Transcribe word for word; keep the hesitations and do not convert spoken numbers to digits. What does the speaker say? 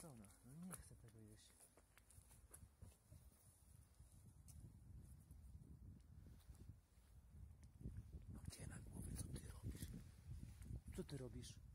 strona. No nie chcę tego jeść. No gdzie na głowie? Co ty robisz? Co ty robisz?